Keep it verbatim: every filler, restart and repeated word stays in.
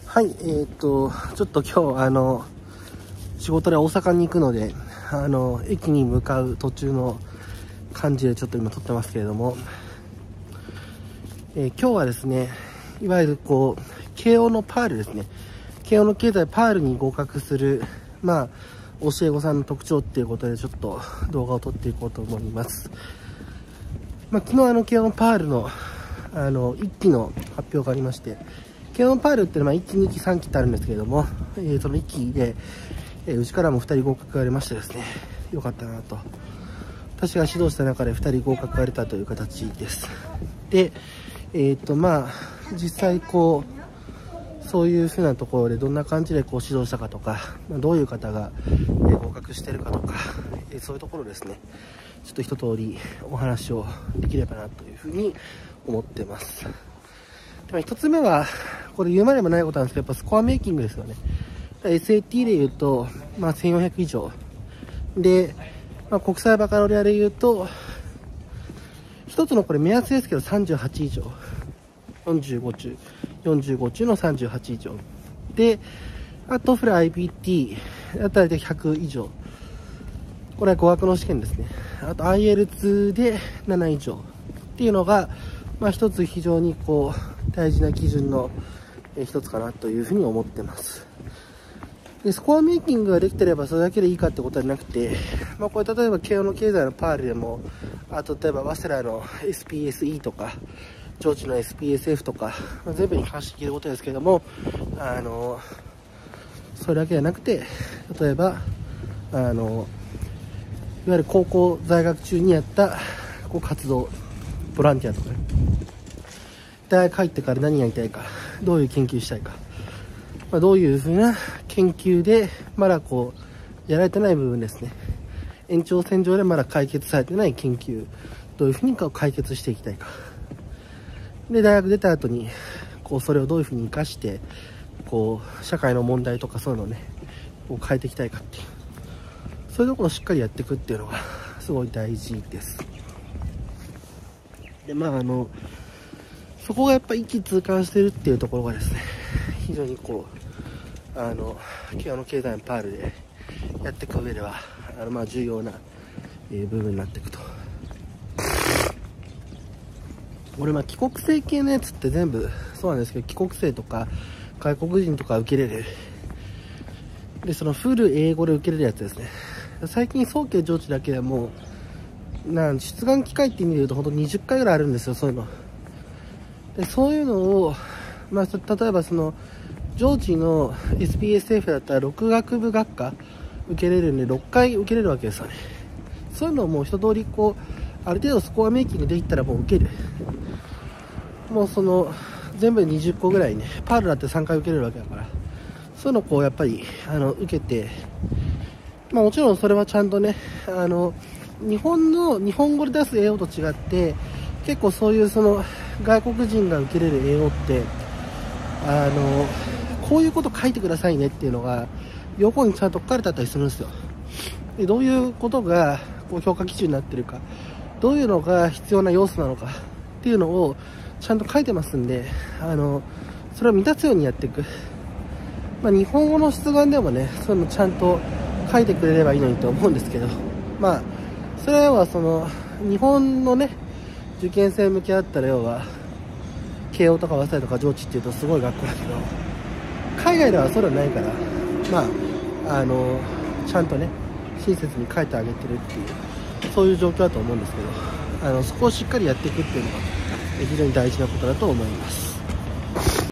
はい、えー、っと、ちょっと今日、あの、仕事で大阪に行くので、あの、駅に向かう途中の感じでちょっと今撮ってますけれども、えー、今日はですね、いわゆるこう、慶応のパールですね、慶応の経済パールに合格する、まあ、教え子さんの特徴っていうことでちょっと動画を撮っていこうと思います。まあ、昨日あの、慶応のパールの、あの、いっきの発表がありまして、慶応のパールっていうのは、いっき、にき、さんきってあるんですけれども、えー、そのいっきで、えー、うちからもふたり合格が出ましてですね、よかったなと。私が指導した中でふたり合格が出たという形です。で、えっと、まあ、実際こう、そういうふうなところでどんな感じでこう指導したかとか、まあ、どういう方が、えー、合格してるかとか、えー、そういうところですね、ちょっと一通りお話をできればなというふうに思ってます。でも一つ目は、これ言うまでもないことなんですけど、やっぱスコアメイキングですよね。エスエーティー で言うと、まあ、せんよんひゃく以上。で、まあ、国際バカロレアで言うと、一つのこれ目安ですけどさんじゅうはち以上。よんじゅうご中。よんじゅうご中のさんじゅうはち以上。で、あとフル アイピーティー だったらひゃく以上。これは語学の試験ですね。あと アイエルツー でなな以上。っていうのが、まあ一つ非常にこう、大事な基準の一つかなというふうに思ってます。で、スコアメイキングができてればそれだけでいいかってことはなくて、まあこれ例えば慶応の経済のパールでも、あと例えば早稲田の エスピーエスイー とか、上智の エスピーエスエフ とか、まあ、全部に関して言えることですけれども、あの、それだけじゃなくて、例えば、あの、いわゆる高校在学中にやったこう活動、ボランティアとかね、大学入ってから何やりたいか、どういう研究したいか、まあ、どういうふうな研究でまだこうやられてない部分ですね、延長線上でまだ解決されてない研究、どういうふうに解決していきたいかで、大学出た後にこうそれをどういうふうに生かしてこう社会の問題とかそういうのをねこう変えていきたいかっていう、そういうところをしっかりやっていくっていうのがすごい大事です。で、まああのそこがやっぱ一気通貫してるっていうところがですね、非常にこうあの慶応の経済のパールでやっていく上ではあのまあ重要な、えー、部分になっていくと。俺まあ帰国生系のやつって全部そうなんですけど、帰国生とか外国人とか受けれるで、そのフル英語で受けれるやつですね。最近早慶上智だけでもなん出願機会って意味で言うと本当にじゅっかいぐらいあるんですよ、そういうので。そういうのを、まあ、例えばその上智の エスピーエスエフ だったらろく学部学科受けれるんでろっかい受けれるわけですよね。そういうのをもう一通りこうある程度スコアメイキングできたらもう受ける、もうその全部でにじゅっこぐらいね、パールだってさんかい受けれるわけだから、そういうのをこうやっぱりあの受けて、まあもちろんそれはちゃんとね、あの日本の日本語で出す英語と違って結構そういうその外国人が受けれる英語ってあのこういうこと書いてくださいねっていうのが横にちゃんと書かれてあったりするんですよ。で、どういうことがこう評価基準になってるか、どういうのが必要な要素なのかっていうのをちゃんと書いてますんで、あのそれを満たすようにやっていく。まあ、日本語の出願でもね、そういうのちゃんと書いてくれればいいのにと思うんですけど、まあそれはその日本のね受験生向けだったら、要は慶応とか早稲田とか上智っていうとすごい学校だけど、海外ではそうではないから、まああのちゃんとね親切に書いてあげてるっていう、そういう状況だと思うんですけど、あのそこをしっかりやっていくっていうのが非常に大事なことだと思います。